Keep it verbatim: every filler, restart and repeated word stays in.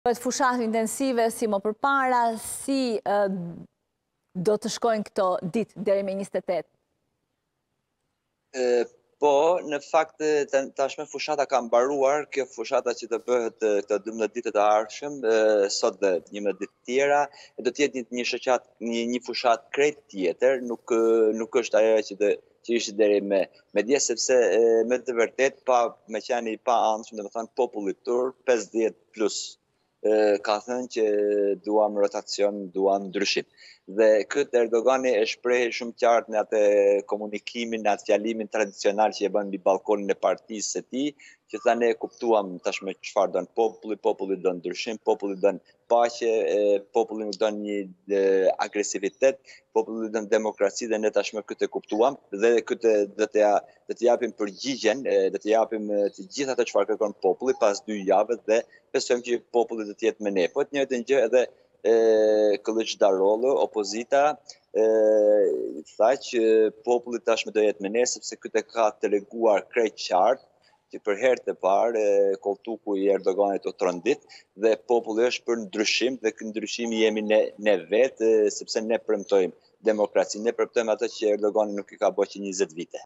Bëhet fushatë intensive si më përpara, si uh, do të shkojnë këto ditë deri me njëzet e tetë? E, po, në fakt tashme fushata ka mbaruar, kjo fushata që të bëhet të dymbëdhjetë ditët e ardhshëm, sot dhe njëmbëdhjetë ditë tjera, do të jetë një shoqat, një, një fushat krejt tjetër, nuk nuk është ajo që të që ishte deri me me dje, sepse e, me të vërtet pa me qenë i pa anshëm, domethënë populli turp pesëdhjetë plus e, ka thënë që duam rotacion, duam ndryshim. Dhe këtë Erdogani e shpreh shumë qartë në atë komunikimin, në atë fjalimin tradicional që e bën mbi balkonin e partisë së tij, që tha ne e kuptuam tashmë çfarë don populli, populli don ndryshim, populli don paqe, populli nuk don një e, agresivitet, populli don demokraci dhe ne tashmë këtë e kuptuam dhe këtë do të ja, do të japim përgjigjen, do të japim të gjithë ato çfarë kërkon populli pas dy javëve dhe besojmë që populli do të jetë me ne. Po të njëjtën gjë edhe Kılıçdaroğlu, opozita, e, tha që populli tashmë do jetë me ne, sepse këtë ka treguar krejt qartë që për herë të parë koltuku i Erdoganit u trondit dhe populli është për ndryshim dhe ky ndryshim jemi ne, ne vetë, sepse ne premtojmë demokracinë, ne premtojmë atë që Erdogani nuk i ka bërë që njëzet vite.